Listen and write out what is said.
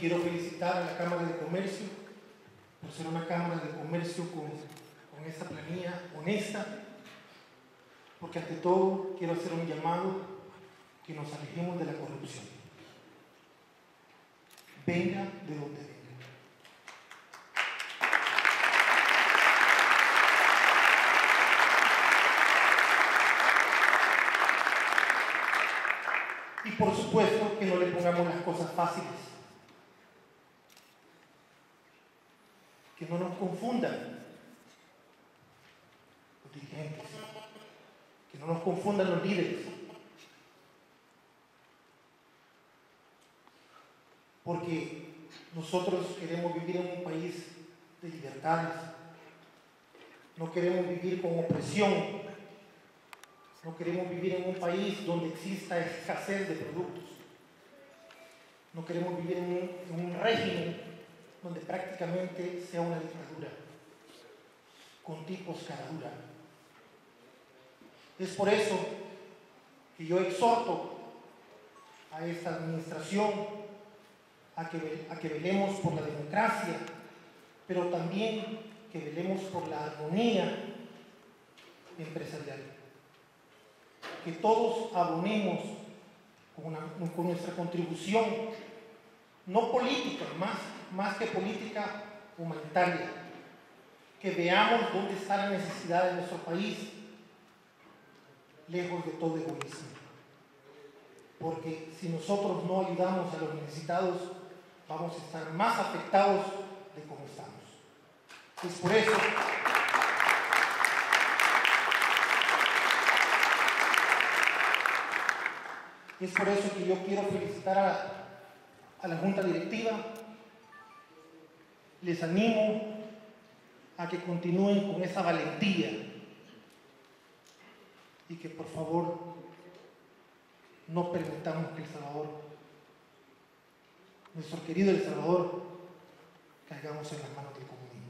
Quiero felicitar a la Cámara de Comercio por ser una Cámara de Comercio con esa planilla honesta, porque ante todo quiero hacer un llamado que nos alejemos de la corrupción. Venga de donde venga. Y por supuesto que no le pongamos las cosas fáciles. Que no nos confundan los dirigentes, que no nos confundan los líderes. Porque nosotros queremos vivir en un país de libertades, no queremos vivir con opresión, no queremos vivir en un país donde exista escasez de productos, no queremos vivir en un régimen donde prácticamente sea una dictadura, con tipos cara dura. Es por eso que yo exhorto a esta administración a que velemos por la democracia, pero también que velemos por la armonía empresarial. Que todos abonemos con nuestra contribución, no política, más que política humanitaria, que veamos dónde está la necesidad de nuestro país, lejos de todo egoísmo. Porque si nosotros no ayudamos a los necesitados, vamos a estar más afectados de cómo estamos. Es por eso que yo quiero felicitar a la Junta Directiva. Les animo a que continúen con esa valentía y que por favor no permitamos que El Salvador, nuestro querido El Salvador, caigamos en las manos del comunismo.